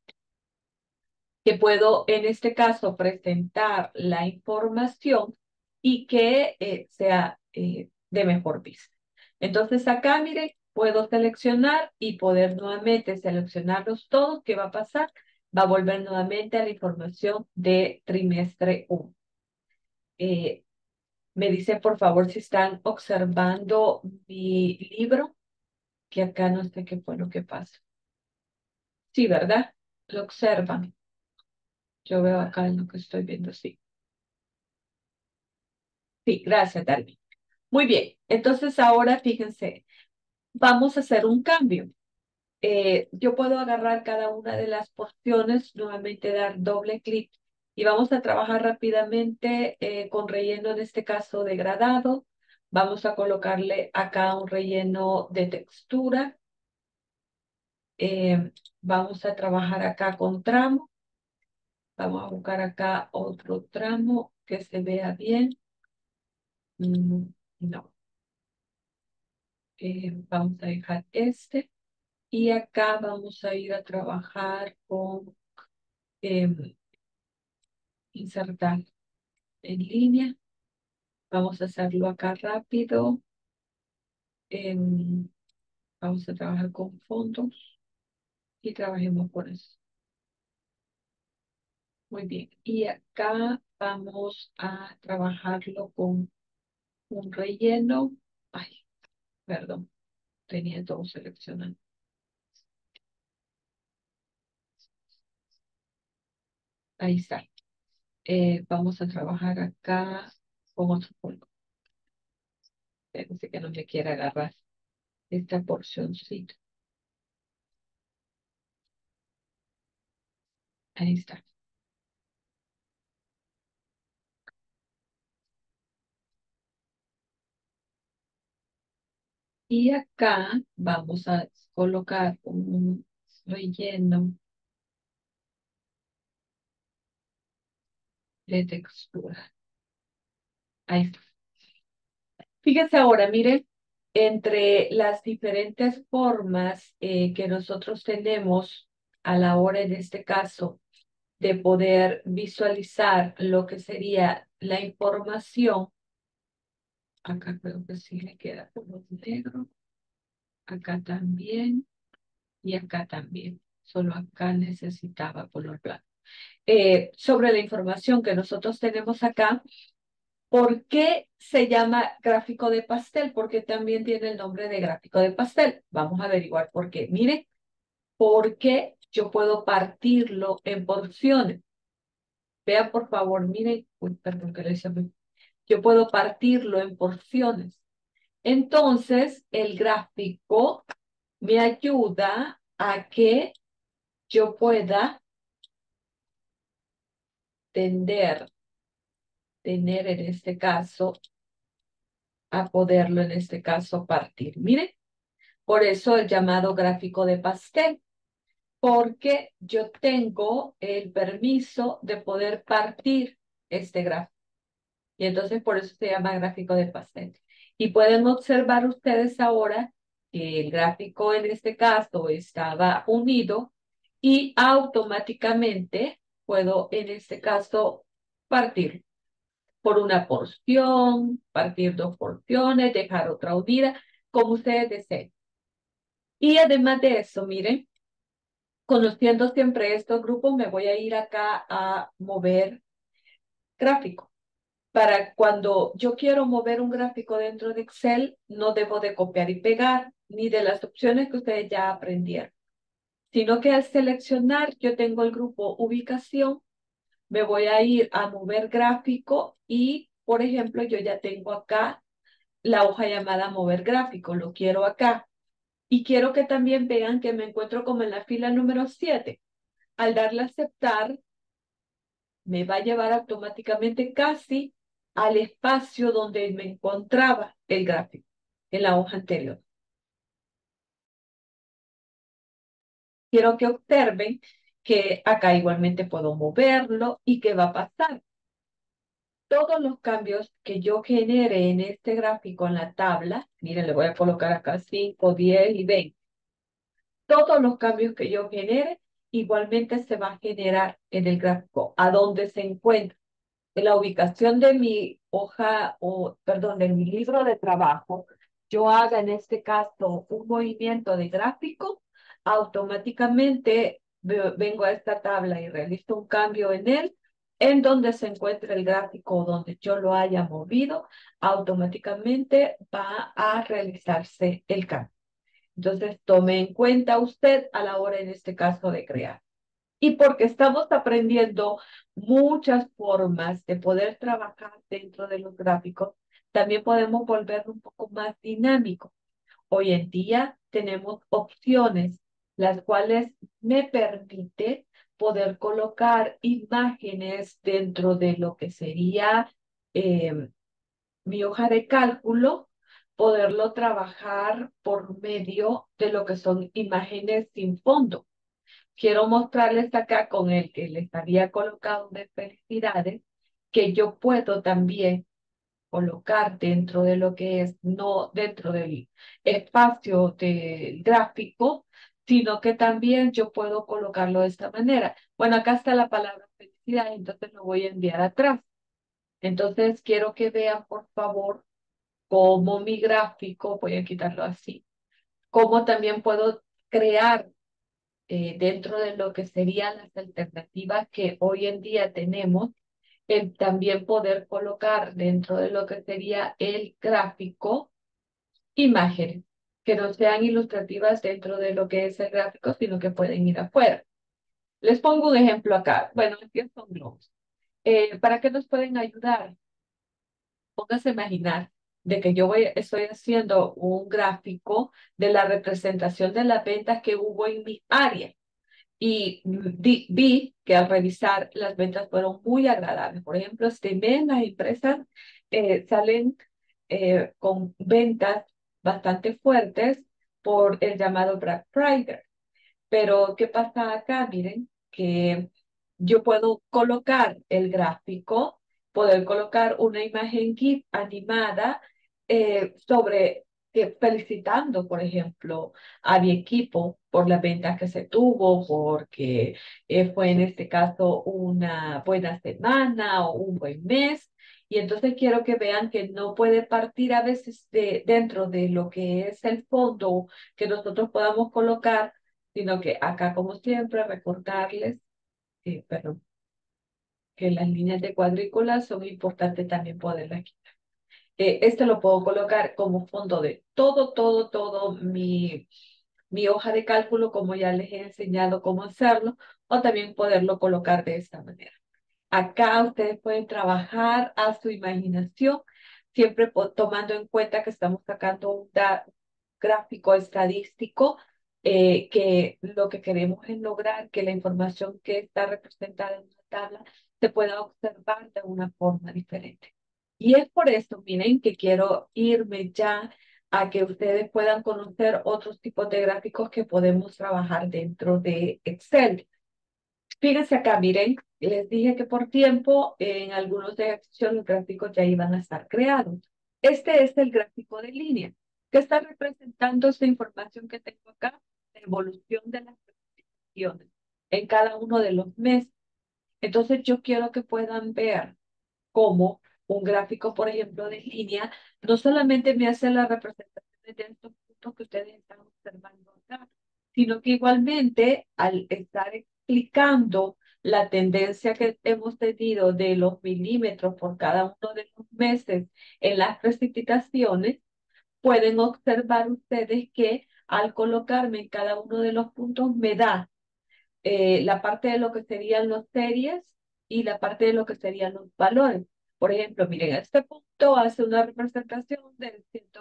que puedo en este caso presentar la información y que sea de mejor vista. Entonces acá, mire, puedo seleccionar y poder nuevamente seleccionarlos todos. ¿Qué va a pasar? Va a volver nuevamente a la información de trimestre 1. Eh, Me dicen por favor si están observando mi libro, que acá no sé qué fue lo que pasa. Sí, ¿verdad? Lo observan. Yo veo acá en lo que estoy viendo, sí. Sí, gracias, Darby. Muy bien, entonces ahora fíjense, vamos a hacer un cambio. Yo puedo agarrar cada una de las porciones, nuevamente dar doble clic y vamos a trabajar rápidamente con relleno, en este caso degradado. Vamos a colocarle acá un relleno de textura. Vamos a trabajar acá con tramo. Vamos a buscar acá otro tramo que se vea bien. No, vamos a dejar este. Y acá vamos a ir a trabajar con insertar en línea. Vamos a hacerlo acá rápido. em, Vamos a trabajar con fondos y trabajemos por eso. Muy bien. Y acá vamos a trabajarlo con un relleno. Ay, perdón, tenía todo seleccionado. Ahí está. Vamos a trabajar acá con otro color. Parece que no me quiere agarrar esta porcioncita. Ahí está. Y acá vamos a colocar un relleno de textura. Ahí está. Fíjense ahora, miren, entre las diferentes formas que nosotros tenemos a la hora, en este caso, de poder visualizar lo que sería la información. Acá creo que sí le queda color negro. Acá también. Y acá también. Solo acá necesitaba color blanco. Sobre la información que nosotros tenemos acá, ¿Por qué se llama gráfico de pastel? Porque también tiene el nombre de gráfico de pastel. Vamos a averiguar por qué. Mire, porque yo puedo partirlo en porciones. Vean, por favor, miren, uy, perdón que lo hice mal. Yo puedo partirlo en porciones. Entonces, el gráfico me ayuda a que yo pueda tender, tener en este caso, a poderlo en este caso partir. Miren, por eso el llamado gráfico de pastel, porque yo tengo el permiso de poder partir este gráfico. Y entonces por eso se llama gráfico de pastel. Y pueden observar ustedes ahora que el gráfico en este caso estaba unido y automáticamente puedo en este caso partir por una porción, partir dos porciones, dejar otra unida, como ustedes deseen. Y además de eso, miren, conociendo siempre estos grupos, me voy a ir acá a mover gráfico. Para cuando yo quiero mover un gráfico dentro de Excel, no debo de copiar y pegar, ni de las opciones que ustedes ya aprendieron, sino que al seleccionar, yo tengo el grupo ubicación, me voy a ir a mover gráfico y, por ejemplo, yo ya tengo acá la hoja llamada mover gráfico, lo quiero acá. Y quiero que también vean que me encuentro como en la fila número 7. Al darle a aceptar, me va a llevar automáticamente casi al espacio donde me encontraba el gráfico, en la hoja anterior. Quiero que observen que acá igualmente puedo moverlo y qué va a pasar. Todos los cambios que yo genere en este gráfico en la tabla, miren, le voy a colocar acá 5, 10 y 20. Todos los cambios que yo genere, igualmente se va a generar en el gráfico, a donde se encuentra. En la ubicación de mi hoja, o perdón, de mi libro de trabajo, yo haga en este caso un movimiento de gráfico, automáticamente vengo a esta tabla y realizo un cambio en él, en donde se encuentra el gráfico donde yo lo haya movido, automáticamente va a realizarse el cambio. Entonces, tome en cuenta usted a la hora en este caso de crear. Y porque estamos aprendiendo muchas formas de poder trabajar dentro de los gráficos, también podemos volverlo un poco más dinámico. Hoy en día tenemos opciones, las cuales me permite poder colocar imágenes dentro de lo que sería mi hoja de cálculo, poderlo trabajar por medio de lo que son imágenes sin fondo. Quiero mostrarles acá con el que les había colocado de felicidades, que yo puedo también colocar dentro de lo que es, no dentro del espacio del gráfico, sino que también yo puedo colocarlo de esta manera. Bueno, acá está la palabra felicidad, entonces lo voy a enviar atrás. Entonces quiero que vean, por favor, cómo mi gráfico, voy a quitarlo así, cómo también puedo crear dentro de lo que serían las alternativas que hoy en día tenemos, el también poder colocar dentro de lo que sería el gráfico imágenes que no sean ilustrativas dentro de lo que es el gráfico, sino que pueden ir afuera. Les pongo un ejemplo acá. Bueno, aquí son globos. ¿Para qué nos pueden ayudar? Póngase a imaginar de que estoy haciendo un gráfico de la representación de las ventas que hubo en mi área. Y vi que al revisar las ventas fueron muy agradables. Por ejemplo, este mes las empresas salen con ventas bastante fuertes por el llamado Black Friday. Pero, ¿qué pasa acá? Miren, que yo puedo colocar el gráfico, poder colocar una imagen GIF animada sobre felicitando, por ejemplo, a mi equipo por las ventas que se tuvo, porque fue en este caso una buena semana o un buen mes. Y entonces quiero que vean que no puede partir a veces dentro de lo que es el fondo que nosotros podamos colocar, sino que acá, como siempre, recordarles, perdón, que las líneas de cuadrícula son importantes también poderlas quitar. Este lo puedo colocar como fondo de todo mi hoja de cálculo, como ya les he enseñado cómo hacerlo, o también poderlo colocar de esta manera. Acá ustedes pueden trabajar a su imaginación, siempre tomando en cuenta que estamos sacando un gráfico estadístico, que lo que queremos es lograr que la información que está representada en una tabla se pueda observar de una forma diferente. Y es por eso, miren, que quiero irme ya a que ustedes puedan conocer otros tipos de gráficos que podemos trabajar dentro de Excel. Fíjense acá, miren, les dije que por tiempo en algunos ejercicios los gráficos ya iban a estar creados. Este es el gráfico de línea, que está representando esta información que tengo acá, la evolución de las precipitaciones en cada uno de los meses. Entonces yo quiero que puedan ver cómo un gráfico, por ejemplo, de línea, no solamente me hace las representaciones de estos puntos que ustedes están observando acá, sino que igualmente al estar explicando la tendencia que hemos tenido de los milímetros por cada uno de los meses en las precipitaciones, pueden observar ustedes que al colocarme en cada uno de los puntos me da la parte de lo que serían los series y la parte de lo que serían los valores. Por ejemplo, miren, este punto hace una representación del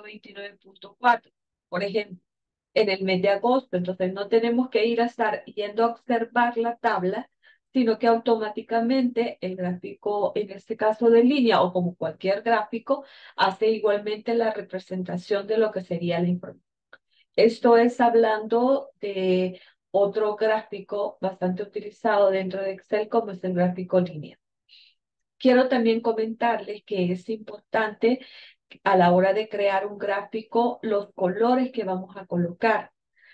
129.4, por ejemplo, en el mes de agosto. Entonces, no tenemos que ir a estar yendo a observar la tabla, sino que automáticamente el gráfico, en este caso de línea o como cualquier gráfico, hace igualmente la representación de lo que sería la información. Esto es hablando de otro gráfico bastante utilizado dentro de Excel, como es el gráfico lineal. Quiero también comentarles que es importante a la hora de crear un gráfico los colores que vamos a colocar.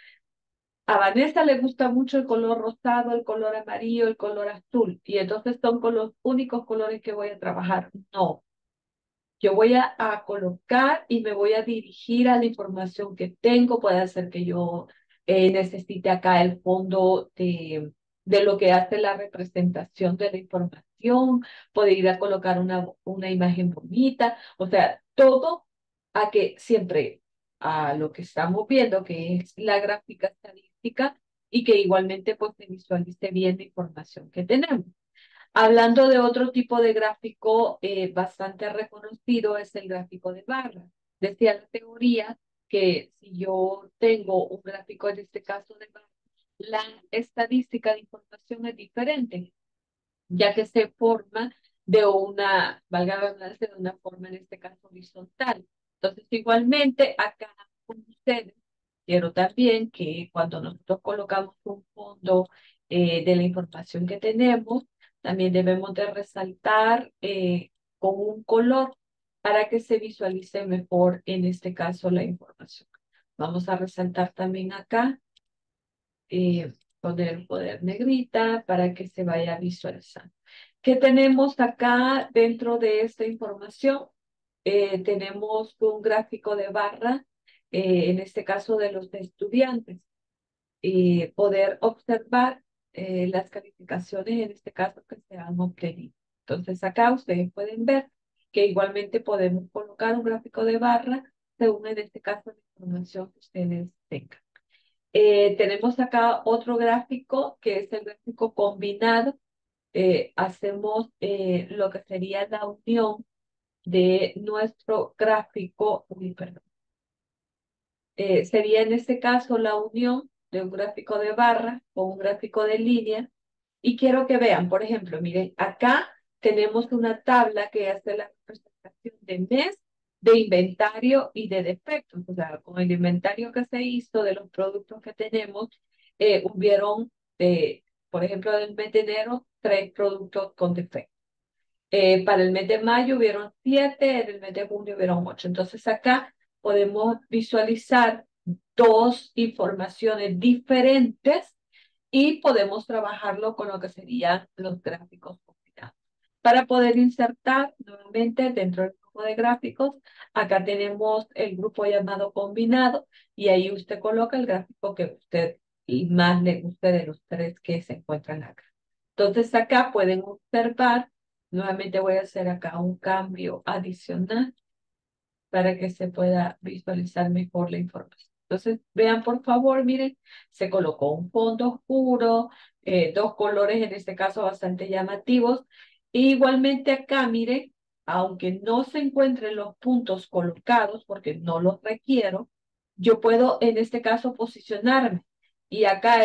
A Vanessa le gusta mucho el color rosado, el color amarillo, el color azul, y entonces son con los únicos colores que voy a trabajar. No, yo voy a colocar y me voy a dirigir a la información que tengo. Puede ser que yo necesite acá el fondo de lo que hace la representación de la información. Puedo ir a colocar una imagen bonita. O sea, todo a que siempre a lo que estamos viendo, que es la gráfica estadística, y que igualmente pues se visualice bien la información que tenemos. Hablando de otro tipo de gráfico bastante reconocido, es el gráfico de barra. Decía la teoría que si yo tengo un gráfico, en este caso de barra, la estadística de información es diferente, ya que se forma de una, valga la redundancia, de una forma, en este caso, horizontal. Entonces, igualmente, acá con ustedes, quiero también que cuando nosotros colocamos un fondo de la información que tenemos, también debemos de resaltar con un color para que se visualice mejor, en este caso, la información. Vamos a resaltar también acá, poner un poder negrita para que se vaya visualizando. ¿Qué tenemos acá dentro de esta información? Tenemos un gráfico de barra, en este caso de los estudiantes, y poder observar las calificaciones, en este caso, que se han obtenido. Entonces, acá ustedes pueden ver que igualmente podemos colocar un gráfico de barra según, en este caso, la información que ustedes tengan. Tenemos acá otro gráfico que es el gráfico combinado. Hacemos lo que sería la unión de nuestro gráfico, uy, perdón, sería en este caso la unión de un gráfico de barra con un gráfico de línea. Y quiero que vean, por ejemplo, miren, acá tenemos una tabla que hace la representación de mes, de inventario y de defectos. O sea, con el inventario que se hizo de los productos que tenemos, hubieron, por ejemplo, del mes de enero, 3 productos con defectos. Para el mes de mayo hubieron 7, en el mes de junio hubieron 8. Entonces acá podemos visualizar dos informaciones diferentes y podemos trabajarlo con lo que serían los gráficos combinados. Para poder insertar nuevamente dentro del grupo de gráficos, acá tenemos el grupo llamado combinado y ahí usted coloca el gráfico que usted y más le guste de los 3 que se encuentran acá. Entonces acá pueden observar, nuevamente voy a hacer acá un cambio adicional para que se pueda visualizar mejor la información. Entonces, vean por favor, miren, se colocó un fondo oscuro, dos colores en este caso bastante llamativos. Igualmente acá, miren, aunque no se encuentren los puntos colocados, porque no los requiero, yo puedo en este caso posicionarme. Y acá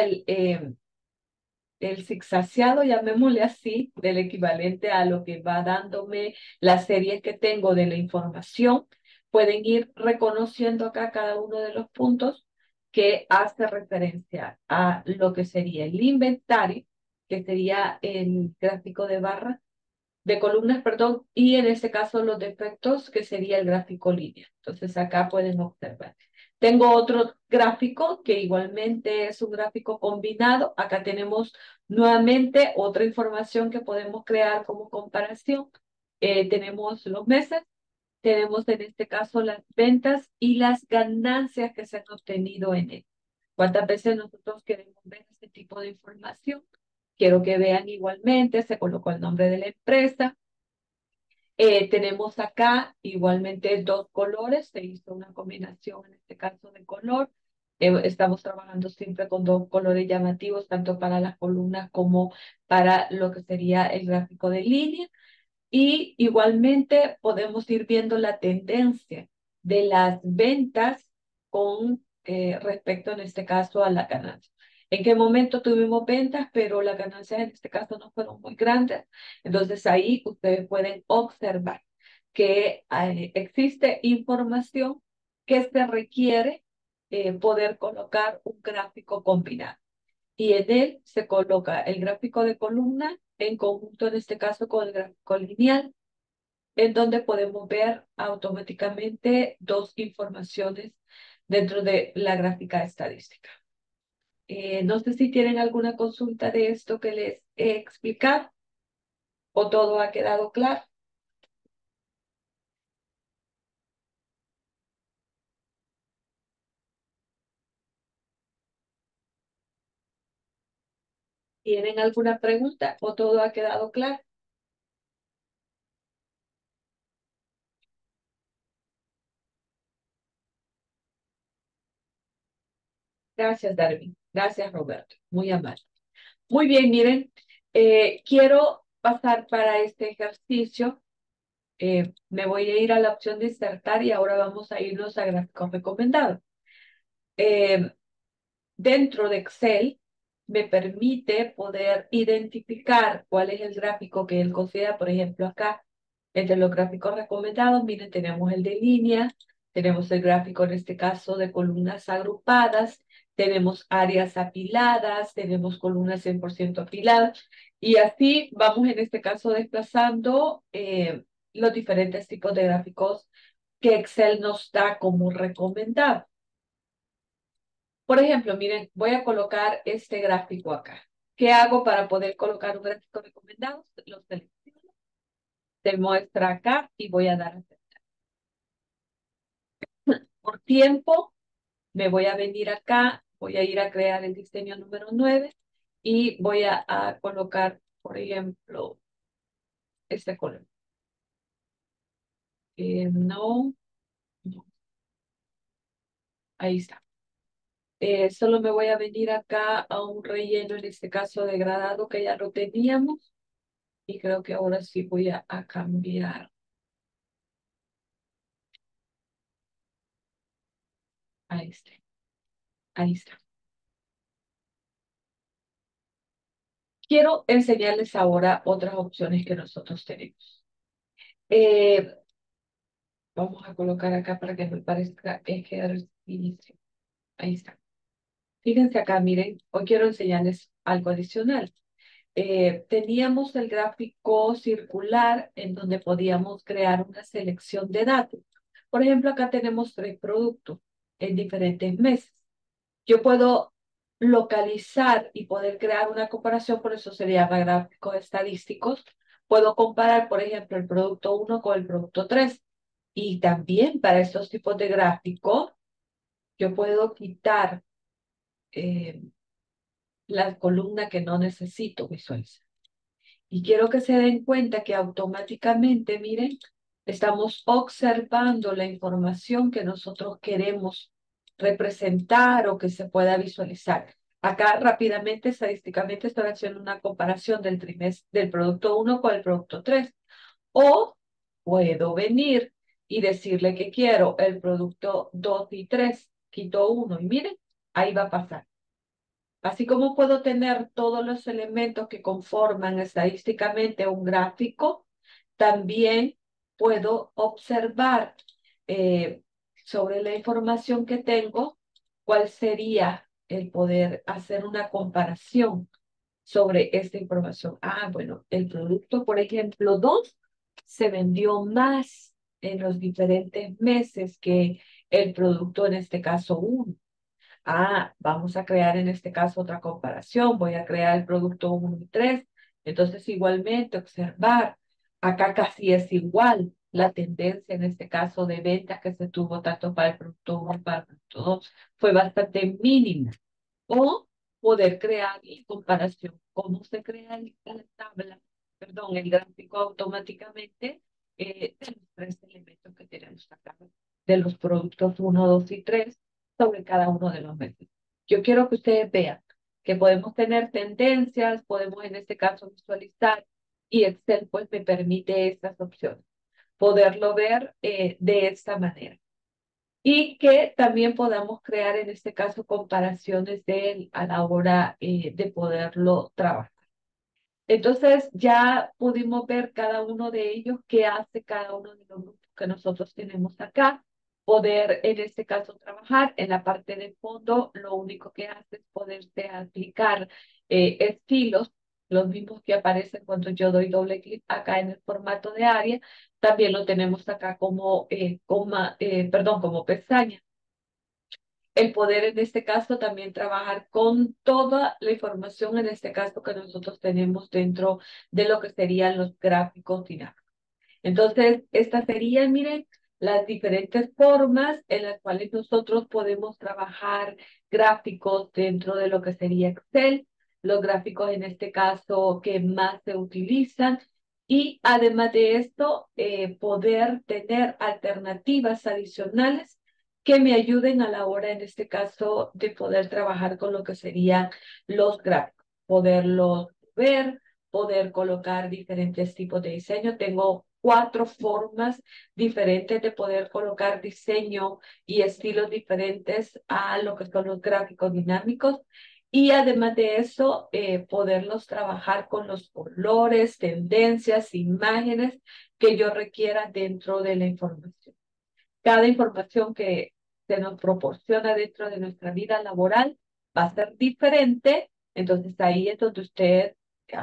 el zigzagueado, llamémosle así, del equivalente a lo que va dándome la serie que tengo de la información, pueden ir reconociendo acá cada uno de los puntos que hace referencia a lo que sería el inventario, que sería el gráfico de barras, de columnas, perdón, y en este caso los defectos, que sería el gráfico línea. Entonces acá pueden observar. Tengo otro gráfico que igualmente es un gráfico combinado. Acá tenemos nuevamente otra información que podemos crear como comparación. Tenemos los meses, tenemos en este caso las ventas y las ganancias que se han obtenido en él. ¿Cuántas veces nosotros queremos ver este tipo de información? Quiero que vean igualmente, se colocó el nombre de la empresa. Tenemos acá igualmente dos colores, se hizo una combinación en este caso de color. Estamos trabajando siempre con dos colores llamativos, tanto para las columnas como para lo que sería el gráfico de línea. Y igualmente podemos ir viendo la tendencia de las ventas con respecto en este caso a la ganancia. En qué momento tuvimos ventas, pero las ganancias en este caso no fueron muy grandes. Entonces ahí ustedes pueden observar que existe información que se requiere poder colocar un gráfico combinado y en él se coloca el gráfico de columna en conjunto, en este caso, con el gráfico lineal, en donde podemos ver automáticamente dos informaciones dentro de la gráfica estadística. No sé si tienen alguna consulta de esto que les he explicado o todo ha quedado claro. ¿Tienen alguna pregunta o todo ha quedado claro? Gracias, Darwin. Gracias, Roberto. Muy amable. Muy bien, miren, quiero pasar para este ejercicio. Me voy a ir a la opción de insertar y ahora vamos a irnos a gráficos recomendados. Eh, Dentro de Excel me permite poder identificar cuál es el gráfico que él considera, por ejemplo, acá, entre los gráficos recomendados, miren, tenemos el de línea, tenemos el gráfico en este caso de columnas agrupadas, tenemos áreas apiladas, tenemos columnas 100% apiladas, y así vamos en este caso desplazando los diferentes tipos de gráficos que Excel nos da como recomendado. Por ejemplo, miren, voy a colocar este gráfico acá. ¿Qué hago para poder colocar un gráfico recomendado? Lo selecciono, se muestra acá y voy a dar a aceptar. Por tiempo, me voy a venir acá, voy a ir a crear el diseño número 9 y voy a colocar, por ejemplo, este color. No, no, ahí está. Solo me voy a venir acá a un relleno, en este caso degradado, que ya lo teníamos. Y creo que ahora sí voy a cambiar a este. Ahí está. Quiero enseñarles ahora otras opciones que nosotros tenemos. Eh, Vamos a colocar acá para que me parezca ejercicio. Ahí está. Fíjense acá, miren, hoy quiero enseñarles algo adicional. Teníamos el gráfico circular en donde podíamos crear una selección de datos. Por ejemplo, acá tenemos 3 productos en diferentes meses. Yo puedo localizar y poder crear una comparación, por eso se llama gráficos estadísticos. Puedo comparar, por ejemplo, el producto 1 con el producto 3. Y también para estos tipos de gráficos, yo puedo quitar la columna que no necesito visualizar. Y quiero que se den cuenta que automáticamente, miren, estamos observando la información que nosotros queremos representar o que se pueda visualizar. Acá rápidamente, estadísticamente, estoy haciendo una comparación del del producto uno con el producto 3. O puedo venir y decirle que quiero el producto 2 y 3, quito uno y miren, ahí va a pasar. Así como puedo tener todos los elementos que conforman estadísticamente un gráfico, también puedo observar eh, sobre la información que tengo, cuál sería el poder hacer una comparación sobre esta información. Ah, bueno, el producto, por ejemplo, 2 se vendió más en los diferentes meses que el producto, en este caso, uno. Ah, vamos a crear en este caso otra comparación. Voy a crear el producto uno y 3. Entonces, igualmente, observar. Acá casi es igual la tendencia en este caso de ventas que se tuvo tanto para el producto 1 como para el producto 2. Fue bastante mínima. O poder crear en comparación cómo se crea la tabla, perdón, el gráfico automáticamente de los tres elementos que tenemos acá, de los productos uno 2 y 3 sobre cada uno de los meses. Yo quiero que ustedes vean que podemos tener tendencias, podemos en este caso visualizar y Excel pues me permite estas opciones, poderlo ver de esta manera y que también podamos crear en este caso comparaciones de él a la hora de poderlo trabajar. Entonces ya pudimos ver cada uno de ellos, qué hace cada uno de los grupos que nosotros tenemos acá, poder en este caso trabajar en la parte de fondo, lo único que hace es poderse aplicar estilos, los mismos que aparecen cuando yo doy doble clic acá en el formato de área, también lo tenemos acá como, perdón, como pestaña el poder en este caso también trabajar con toda la información en este caso que nosotros tenemos dentro de lo que serían los gráficos dinámicos. Entonces, estas serían, miren, las diferentes formas en las cuales nosotros podemos trabajar gráficos dentro de lo que sería Excel, los gráficos en este caso que más se utilizan y además de esto, poder tener alternativas adicionales que me ayuden a la hora, en este caso, de poder trabajar con lo que serían los gráficos, poderlos ver, poder colocar diferentes tipos de diseño. Tengo 4 formas diferentes de poder colocar diseño y estilos diferentes a lo que son los gráficos dinámicos. Y además de eso, poderlos trabajar con los colores, tendencias, imágenes que yo requiera dentro de la información. Cada información que se nos proporciona dentro de nuestra vida laboral va a ser diferente. Entonces ahí es donde usted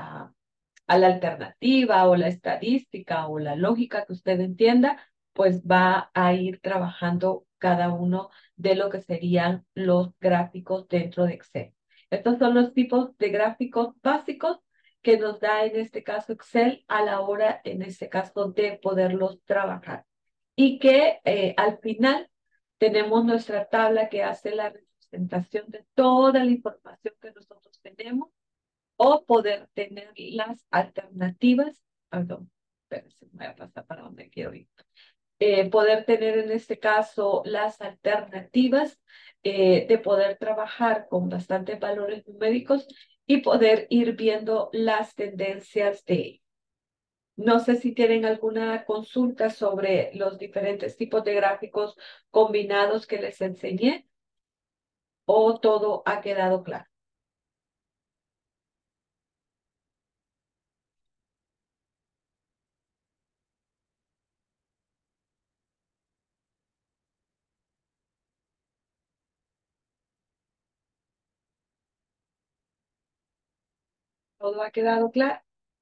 a la alternativa o la estadística o la lógica que usted entienda, pues va a ir trabajando cada uno de lo que serían los gráficos dentro de Excel. Estos son los tipos de gráficos básicos que nos da en este caso Excel a la hora, en este caso, de poderlos trabajar. Y que al final tenemos nuestra tabla que hace la representación de toda la información que nosotros tenemos o poder tener las alternativas, perdón, espérense, voy a pasar para donde quiero ir. Poder tener en este caso las alternativas de poder trabajar con bastantes valores numéricos y poder ir viendo las tendencias de ellos. No sé si tienen alguna consulta sobre los diferentes tipos de gráficos combinados que les enseñé o todo ha quedado claro. ¿Todo ha quedado claro?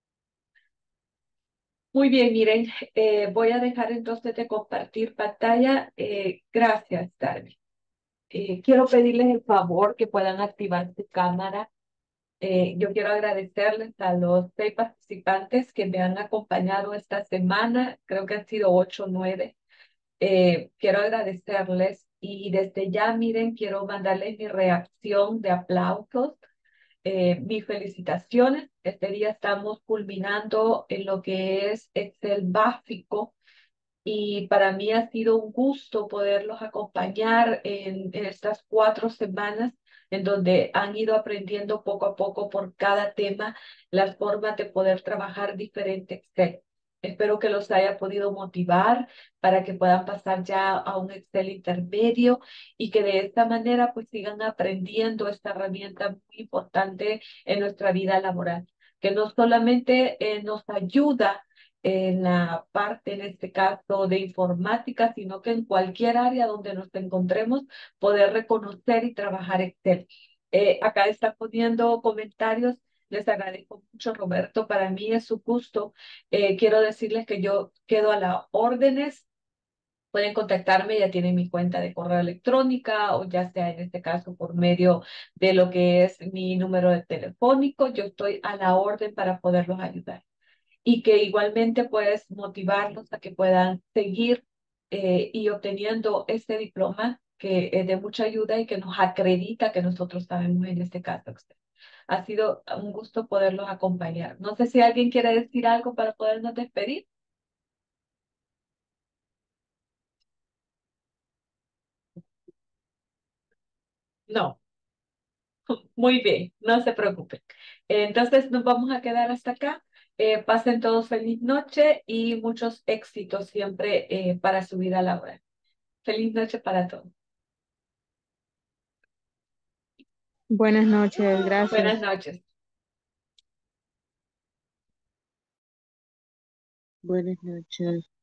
Muy bien, miren, voy a dejar entonces de compartir pantalla. Gracias, Darby. Quiero pedirles el favor que puedan activar su cámara. Yo quiero agradecerles a los 6 participantes que me han acompañado esta semana. Creo que han sido 8 o 9. Quiero agradecerles y desde ya, miren, quiero mandarles mi reacción de aplausos mis felicitaciones. Este día estamos culminando en lo que es Excel básico y para mí ha sido un gusto poderlos acompañar en estas 4 semanas en donde han ido aprendiendo poco a poco por cada tema las formas de poder trabajar diferente Excel. Espero que los haya podido motivar para que puedan pasar ya a un Excel intermedio y que de esta manera pues sigan aprendiendo esta herramienta muy importante en nuestra vida laboral, que no solamente nos ayuda en la parte, en este caso, de informática, sino que en cualquier área donde nos encontremos, poder reconocer y trabajar Excel. Acá está poniendo comentarios. Les agradezco mucho, Roberto. Para mí es su gusto. Quiero decirles que yo quedo a las órdenes. Pueden contactarme, ya tienen mi cuenta de correo electrónica o ya sea en este caso por medio de lo que es mi número de telefónico. Yo estoy a la orden para poderlos ayudar y que igualmente puedes motivarlos a que puedan seguir y obteniendo este diploma que es de mucha ayuda y que nos acredita que nosotros sabemos en este caso. Ha sido un gusto poderlos acompañar. No sé si alguien quiere decir algo para podernos despedir. No, muy bien, no se preocupen. Entonces nos vamos a quedar hasta acá. Pasen todos feliz noche y muchos éxitos siempre para su vida laboral. Feliz noche para todos. Buenas noches, Buenas gracias. noches. Buenas noches.